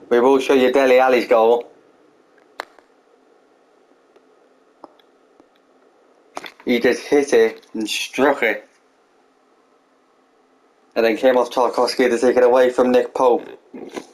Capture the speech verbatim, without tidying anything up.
We will show you Dele Alli's goal. He just hit it and struck it. And then came off Tarkowski to take it away from Nick Pope.